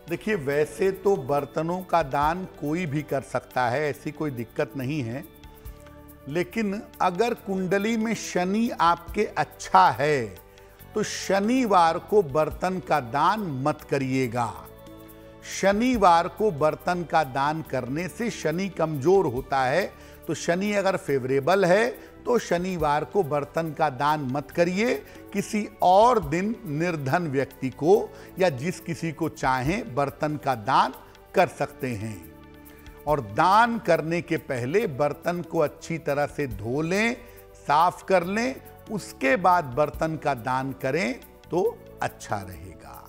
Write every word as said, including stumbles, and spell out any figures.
देखिए, वैसे तो बर्तनों का दान कोई भी कर सकता है, ऐसी कोई दिक्कत नहीं है। लेकिन अगर कुंडली में शनि आपके अच्छा है तो शनिवार को बर्तन का दान मत करिएगा। शनिवार को बर्तन का दान करने से शनि कमजोर होता है, तो शनि अगर फेवरेबल है तो शनिवार को बर्तन का दान मत करिए। किसी और दिन निर्धन व्यक्ति को या जिस किसी को चाहें बर्तन का दान कर सकते हैं। और दान करने के पहले बर्तन को अच्छी तरह से धो लें, साफ कर लें, उसके बाद बर्तन का दान करें तो अच्छा रहेगा।